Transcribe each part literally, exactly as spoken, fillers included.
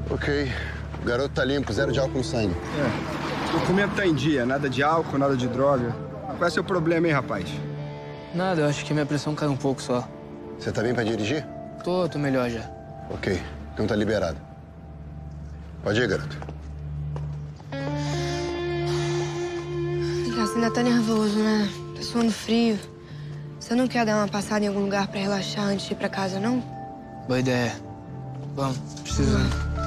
Ok. O garoto tá limpo, zero de álcool no sangue. É. O documento tá em dia, nada de álcool, nada de droga. Qual é o seu problema, hein, rapaz? Nada, eu acho que minha pressão caiu um pouco só. Você tá bem pra dirigir? Tô, tô melhor já. Ok, então tá liberado. Pode ir, garoto. Você ainda tá nervoso, né? Tá suando frio. Você não quer dar uma passada em algum lugar pra relaxar antes de ir pra casa, não? Boa ideia. Vamos, precisa.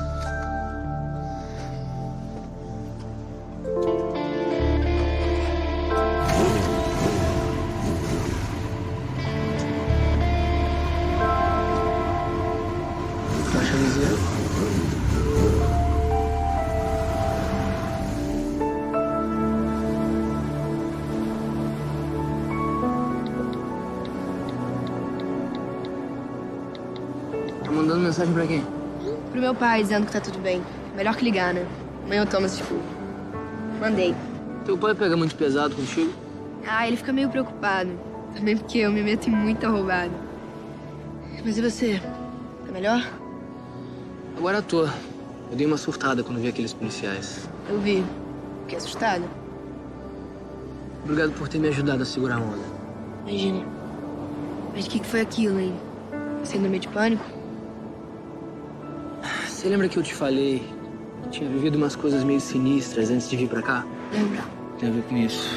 Baixa a viseira. Tá mandando mensagem pra quem? Pro meu pai, dizendo que tá tudo bem. Melhor que ligar, né? Amanhã eu tomo esse tipo. Mandei. Teu pai pega muito pesado contigo? Ah, ele fica meio preocupado. Também porque eu me meto em muita roubada. Mas e você? Tá melhor? Agora tô. Eu dei uma surtada quando vi aqueles policiais. Eu vi. Fiquei assustada. Obrigado por ter me ajudado a segurar a onda. Imagina. Mas o que, que foi aquilo, hein? Síndrome de pânico? Você lembra que eu te falei que tinha vivido umas coisas meio sinistras antes de vir pra cá? Lembra. Tem a ver com isso.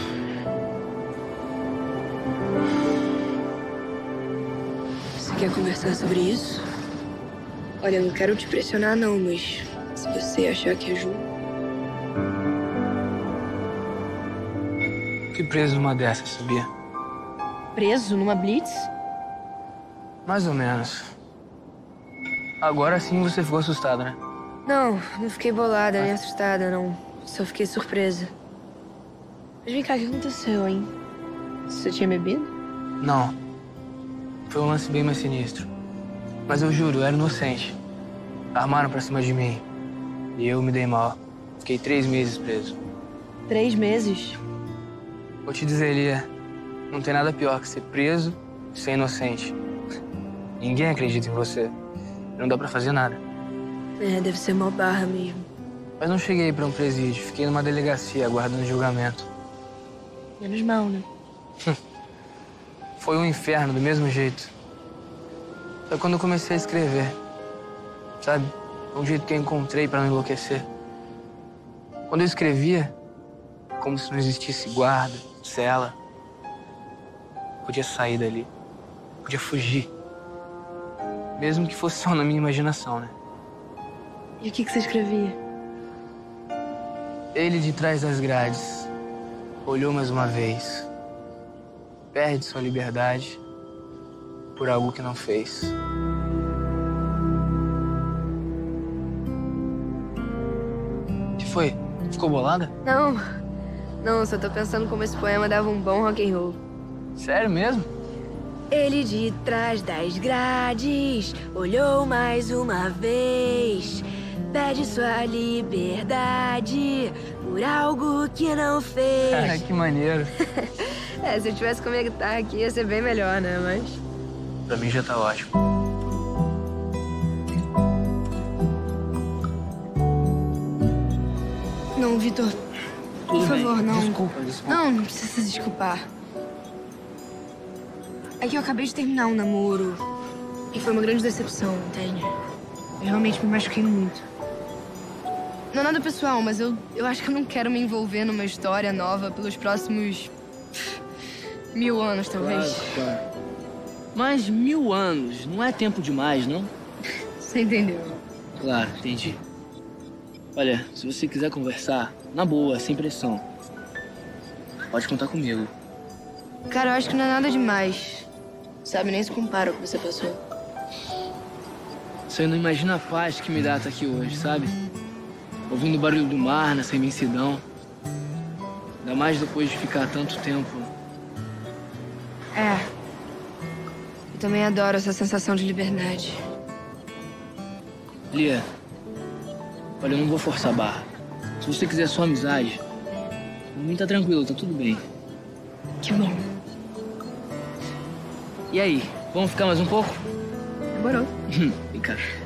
Você quer conversar sobre isso? Olha, eu não quero te pressionar, não, mas se você achar que ajuda... Fui preso numa dessas, sabia? Preso numa blitz? Mais ou menos. Agora sim você ficou assustada, né? Não, não fiquei bolada nem assustada, não. Só fiquei surpresa. Mas vem cá, o que aconteceu, hein? Você tinha bebido? Não. Foi um lance bem mais sinistro. Mas eu juro, eu era inocente. Armaram pra cima de mim. E eu me dei mal. Fiquei três meses preso. Três meses? Vou te dizer, Lia, não tem nada pior que ser preso e ser inocente. Ninguém acredita em você. Não dá pra fazer nada. É, deve ser uma barra mesmo. Mas não cheguei pra um presídio. Fiquei numa delegacia aguardando julgamento. Menos mal, né? Foi um inferno do mesmo jeito. Foi quando eu comecei a escrever. Sabe? Um jeito que eu encontrei pra não enlouquecer. Quando eu escrevia, como se não existisse guarda, cela. Podia sair dali. Podia fugir. Mesmo que fosse só na minha imaginação, né? E o que, que você escrevia? Ele de trás das grades olhou mais uma vez. Perde sua liberdade por algo que não fez. O que foi? Ficou bolada? Não, não, só tô pensando como esse poema dava um bom rock and roll. Sério mesmo? Ele de trás das grades olhou mais uma vez. Pede sua liberdade por algo que não fez. Cara, que maneiro. É, se eu tivesse com a minha guitarra aqui ia ser bem melhor, né? Mas... Pra mim já tá ótimo. Não, Vitor. Por Tudo favor, bem. não. Desculpa, desculpa. Não, não precisa se desculpar. É que eu acabei de terminar um namoro. E foi uma grande decepção, entende? Eu realmente me machuquei muito. Não é nada pessoal, mas eu, eu acho que eu não quero me envolver numa história nova pelos próximos... mil anos, talvez. Claro, claro. Mas mil anos não é tempo demais, não? Você entendeu? Claro, entendi. Olha, se você quiser conversar, na boa, sem pressão, pode contar comigo. Cara, eu acho que não é nada demais. Sabe, nem se compara ao que você passou. Você não imagina a paz que me dá estar aqui hoje, sabe? Ouvindo o barulho do mar nessa imensidão. Ainda mais depois de ficar tanto tempo. É. Eu também adoro essa sensação de liberdade. Lia, olha, eu não vou forçar a barra. Se você quiser só amizade, pra mim tá tranquilo, tá tudo bem. Que bom. E aí, vamos ficar mais um pouco? Demorou. Vem cá.